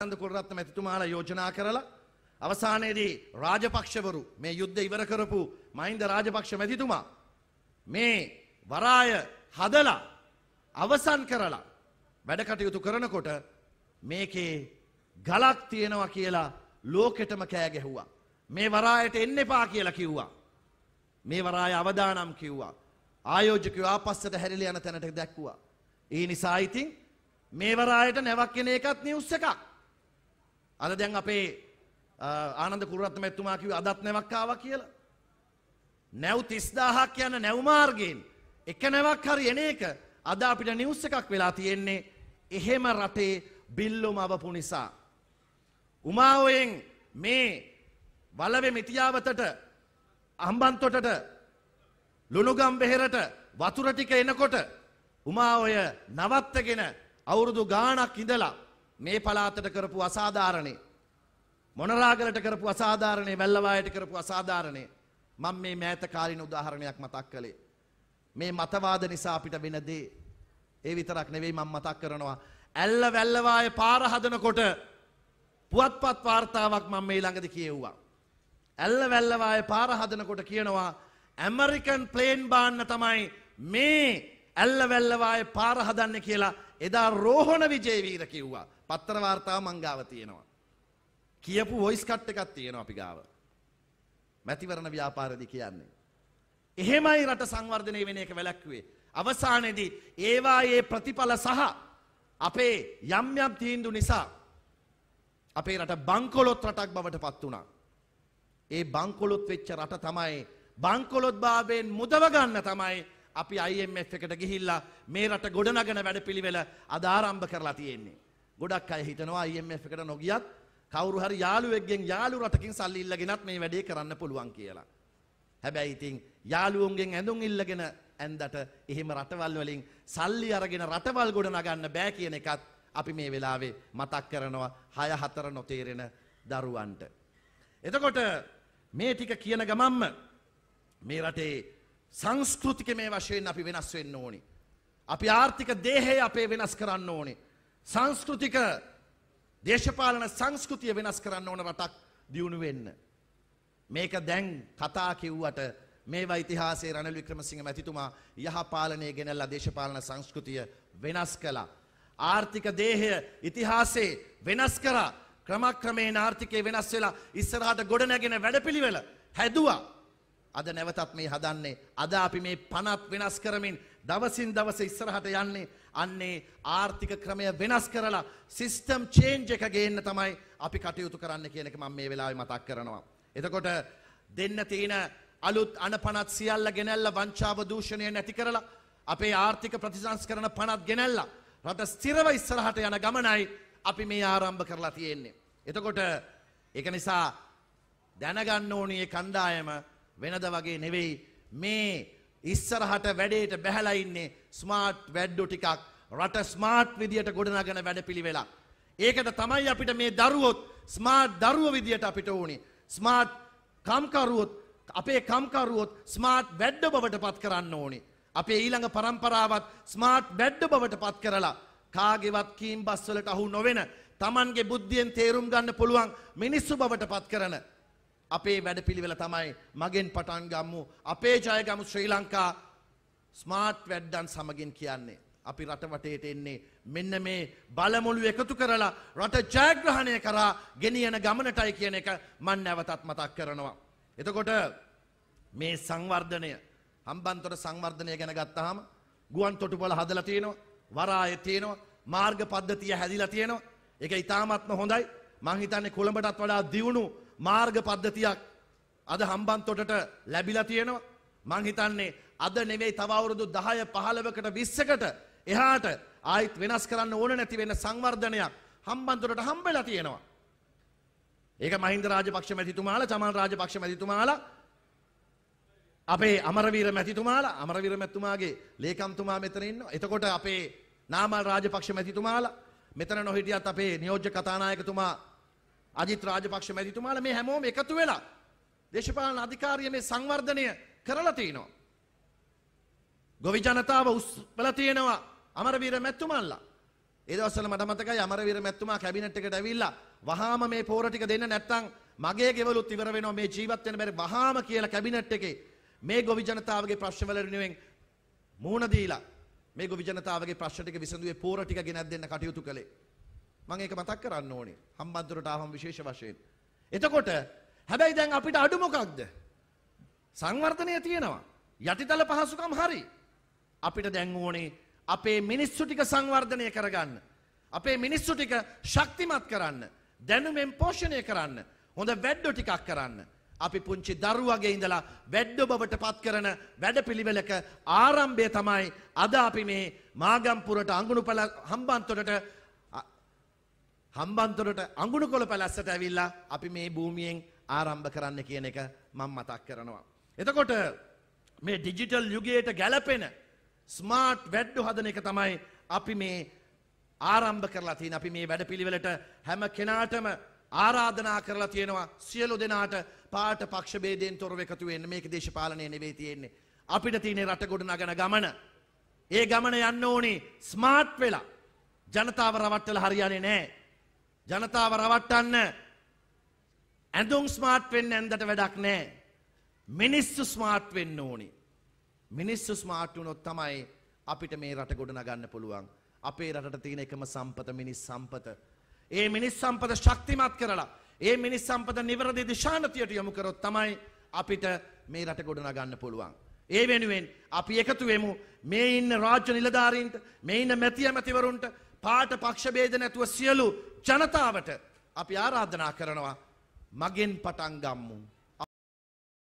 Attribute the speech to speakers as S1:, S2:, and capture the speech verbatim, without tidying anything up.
S1: ආනන්ද කුලරත්න මැතිතුමාලා යෝජනා කරලා අවසානයේදී රාජපක්ෂවරු මේ යුද්ධ ඉවර කරපු මහින්ද රාජපක්ෂ මැතිතුමා මේ වරාය හදලා අවසන් කරලා වැඩ කටයුතු කරනකොට මේකේ ගලක් තියෙනවා කියලා ලෝකෙටම කෑ ගැහුවා. මේ වරායට එන්න එපා කියලා කිව්වා. මේ වරාය අවදානම් කිව්වා. ආයෝජකයෝ ආපස්සට හැරිලා යන තැනට දැක්කුවා. ඒ නිසා ඉතින් මේ වරායට නැවක් එන එකත් නිවුස් එකක්. අද දැන් අපේ ආනන්ද කුලරත්න මැතිතුමා කිව්වේ අදත් නැවක් ආවා කියලා. නැව් තිස් දාහක් යන නැව් මාර්ගයෙන් එක නැවක් හරි එන එක අද අපිට නිවුස් එකක් වෙලා තියෙන්නේ. එහෙම රටේ බිල්ලොම අවපු නිසා. උමාවෙන් මේ වලවේ මිටියාවතට අම්බන්තොටට ලුණුගම් වෙහෙරට වතුර ටික එනකොට උමාඔය නවත්තගෙන අවුරුදු ගාණක් ඉඳලා මේ පළාතට කරපු අසාධාරණේ මොනරාගලට කරපු අසාධාරණේ වැල්ලවායට කරපු අසාධාරණේ මම මේ මෑත කාලින උදාහරණයක් මතක් කළේ. මේ මතවාද නිසා අපිට වෙන දේ ඒ විතරක් නෙවෙයි මම මතක් කරනවා. ඇල්ල වැල්ලවාය පාර හදනකොට පුවත්පත් වාර්තාවක් මම මේ ළඟදී කියෙව්වා. ඇල්ල වැල්ලවාය පාර හදනකොට කියනවා ඇමරිකන් ප්ලේන් බාන්න තමයි මේ ඇල්ල වැල්ලවාය පාර හදන්න කියලා එදා රෝහණ විජේවීර කිව්වා. පත්‍ර වාර්තාව මං ගාව තියෙනවා. කියපු වොයිස් කට් එකක් තියෙනවා අපි ගාව. මැතිවරණ ව්‍යාපාරදී කියන්නේ. එහෙමයි රට සංවර්ධනය වෙන එක වැළැක්වුවේ. අවසානයේදී ඒවායේ ප්‍රතිඵල සහ අපේ යම් යම් තීන්දුව නිසා අපේ රට බංකොලොත් රටක් බවට පත් වුණා. ඒ බංකොලොත් වෙච්ච රට තමයි බංකොලොත් භාවයෙන් මුදව ගන්න තමයි අපි I M F එකට ගිහිල්ලා මේ රට ගොඩනගන වැඩපිළිවෙල අද ආරම්භ කරලා තියෙන්නේ. ගොඩක් අය හිතනවා I M F එකට නොගියත් කවුරු හරි යාළුවෙක්ගෙන් යාළු රටකින් සල්ලි ඉල්ලගෙනත් මේ වැඩේ කරන්න පුළුවන් කියලා. හැබැයි ඉතින් යාළුවන්ගෙන් ඇඳුම් ඉල්ලගෙන ඇන්දට එහෙම රටවල් වලින් සල්ලි අරගෙන රටවල් ගොඩනගන්න බෑ කියන එකත් අපි මේ වෙලාවේ මතක් කරනවා හය හතර නොතේරෙන දරුවන්ට. එතකොට මේ ටික කියන ගමන්ම මේ රටේ සංස්කෘතික මේ වශයෙන් අපි වෙනස් වෙන්න ඕනි. අපි ආර්ථික දේහය අපේ වෙනස් කරන්න ඕනි. සංස්කෘතික දේශපාලන සංස්කෘතිය වෙනස් කරන්න ඕන රටක් දියුණු වෙන්න. මේක දැන් කතා කිව්වට මේවා ඉතිහාසයේ රනිල් වික්‍රමසිංහ මැතිතුමා යහපාලනය ගෙනල්ලා දේශපාලන සංස්කෘතිය වෙනස් කළා. ආර්ථික දේහය ඉතිහාසයේ වෙනස් කරා. ක්‍රමක්‍රමයෙන් ආර්ථිකය වෙනස් වෙලා ඉස්සරහට ගොඩනැගෙන වැඩපිළිවෙල හැදුවා. අද නැවතත් මේ හදන්නේ. අද අපි මේ පනත් වෙනස් කරමින් දවසින් දවස ඉස්සරහට යන්නේ අන්නේ ආර්ථික ක්‍රමය වෙනස් කරලා සිස්ටම් චේන්ජ් එක ගේන්න තමයි අපි කටයුතු කරන්න කියන එක මම මේ වෙලාවේ මතක් කරනවා. එතකොට දෙන්න තියෙන අලුත් අනපනත් සියල්ල ගෙනල්ලා වංචාව දූෂණය නැති කරලා අපේ ආර්ථික ප්‍රතිසංස්කරණ පනත් ගෙනල්ලා රට ස්ථිරව ඉස්සරහට යන ගමනයි අපි මේ ආරම්භ කරලා තියෙන්නේ. එතකොට ඒක නිසා දැනගන්න ඕනේ මේ කණ්ඩායම වෙනද වගේ නෙවෙයි මේ ඉස්සරහට වැඩේට බැහැලා ඉන්නේ ස්මාර්ට් වැඩ්ඩු ටිකක් රට ස්මාර්ට් විදියට ගොඩනගන වැඩපිළිවෙලක්. ඒකට තමයි අපිට මේ දරුවොත් ස්මාර්ට් දරුවෝ විදියට අපිට ඕනේ. ස්මාර්ට් කම්කරුවොත් අපේ කම්කරුවොත් ස්මාර්ට් වැඩ බවට පත් කරන්න ඕනේ. අපේ ඊළඟ පරම්පරාවත් ස්මාර්ට් වැඩ බවට පත් කරලා කාගේවත් කීම් බස් වලට අහු නොවෙන Tamanගේ බුද්ධියෙන් තේරුම් ගන්න පුළුවන් මිනිස්සු බවට පත් කරන අපේ වැඩපිළිවෙල තමයි මගෙන් පටන් ගමු අපේ ජයගමු ශ්‍රී ලංකා ස්මාර්ට් වැඩ්ඩන් සමගින් කියන්නේ. අපි රට වටේට එන්නේ මෙන්න මේ බලමුළු එකතු කරලා රට ජයග්‍රහණය කරා ගෙනියන ගමනටයි කියන එක මම නැවතත් මතක් කරනවා. එතකොට මේ සංවර්ධනය හම්බන්තොට සංවර්ධනය ගැන ගත්තාම ගුවන් තොටුපළ හදලා තියෙනවා, වරාය තියෙනවා, මාර්ග පද්ධතිය හැදිලා තියෙනවා. ඒක ඉතාමත්ම හොඳයි. මං හිතන්නේ කොළඹටත් වඩා දියුණු මාර්ග පද්ධතියක් අද හම්බන්තොටට ලැබිලා තියෙනවා. මං හිතන්නේ අද නෙවෙයි තව අවුරුදු දහය පහළොවකට විස්සකට එහාට ආයිත් වෙනස් කරන්න ඕන නැති වෙන සංවර්ධනයක් හම්බන්තොටට හම්බෙලා තියෙනවා. ඒක මහින්ද රාජපක්ෂ මැතිතුමාලා, චමන් රාජපක්ෂ මැතිතුමාලා, අපේ අමරවීර මැතිතුමාලා, අමරවීර මැතිතුමාගේ ලේකම්තුමා මෙතන ඉන්නවා. එතකොට අපේ නාමල් රාජපක්ෂ මැතිතුමාලා, මෙතන නොහිටියත් අපේ නියෝජ්‍ය කතානායකතුමා අජිත් රාජපක්ෂ මැතිතුමාලා මේ හැමෝම එකතු වෙලා දේශපාලන අධිකාරිය මේ සංවර්ධනය කරලා තිනවා. ගොවි ජනතාව උස්පලා තියෙනවා අමරවීර මැතිතුමාලා. ඒ දවස්වල මට මතකයි අමරවීර මැතිතුමා කැබිනට් එකට ඇවිල්ලා වහාම මේ පෝර ටික දෙන්න නැත්නම් මගේ ගෙවලුත් ඉවර වෙනවා මේ ජීවත් වෙන්න බැරි වහාම කියලා කැබිනට් එකේ මේ ගොවි ජනතාවගේ ප්‍රශ්න වල වෙනුවෙන් මුහුණ දීලා මේ ගොවි ජනතාවගේ ප්‍රශ්න ටික විසඳුවේ පෝර ටික ගෙනත් දෙන්න කටයුතු කළේ. මම ඒක මතක් කරන්න ඕනේ. හම්බන්තොටට ආවම විශේෂ වශයෙන්. එතකොට හැබැයි දැන් අපිට අඩු මොකක්ද? සංවර්ධනය තියෙනවා. යටිතල පහසුකම් හරි. අපිට දැන් ඕනේ අපේ මිනිස්සු ටික සංවර්ධනය කරගන්න. අපේ මිනිස්සු ටික ශක්තිමත් කරන්න. දැනුමෙන් පෝෂණය කරන්න. හොඳ වැඩෝ ටිකක් කරන්න. අපි පුංචි දරුවගේ ඉඳලා වැඩෝ බවට පත් කරන වැඩපිළිවෙලක ආරම්භය තමයි අද අපි මේ මාගම්පුරට අඟුණුපළ හම්බන්තොටට හම්බන්තොටට අඟුණුකොළ පැලැස්සට ඇවිල්ලා අපි මේ භූමියෙන් ආරම්භ කරන්න කියන එක මම මතක් කරනවා. එතකොට මේ ඩිජිටල් යුගයට ගැලපෙන ස්මාර්ට් වැඩෝ හදන එක තමයි අපි මේ ආරම්භ කරලා තියෙන. අපි මේ වැඩපිළිවෙලට හැම කෙනාටම ආරාධනා කරලා තියෙනවා සියලු දෙනාට පාට පක්ෂ ભેදයෙන් තොරව එකතු වෙන්න. මේක දේශපාලනය නෙවෙයි තියෙන්නේ. අපිට තියෙන රට ගොඩ නගන ගමන. ඒ ගමන යන්න ඕනේ ස්මාර්ට් වෙලා. ජනතාව රවට්ටලා හරියන්නේ නැහැ. ජනතාව රවට්ටන්න ඇඳුම් ස්මාර්ට් වෙන්න ඇඳට වැඩක් නැහැ. මිනිස්සු ස්මාර්ට් වෙන්න ඕනේ. මිනිස්සු ස්මාර්ට් වුණොත් තමයි අපිට මේ රට ගොඩ නගන්න පුළුවන්. අපේ රටට තියෙන එකම සම්පත මිනිස් සම්පත. ඒ මිනිස් සම්පත ශක්තිමත් කරලා ඒ මිනිස් සම්පත නිවැරදි දිශානතියට යොමු කරොත් තමයි අපිට මේ රට ගොඩ නගන්න පුළුවන්. ඒ වෙනුවෙන් අපි එකතු වෙමු මේ ඉන්න රාජ්‍ය නිලධාරීන්ට, මේ ඉන්න මැති ඇමතිවරුන්ට, පාට පක්ෂ ભેද නැතුව සියලු ජනතාවට අපි ආරාධනා කරනවා මගෙන් පටන් ගම්මු.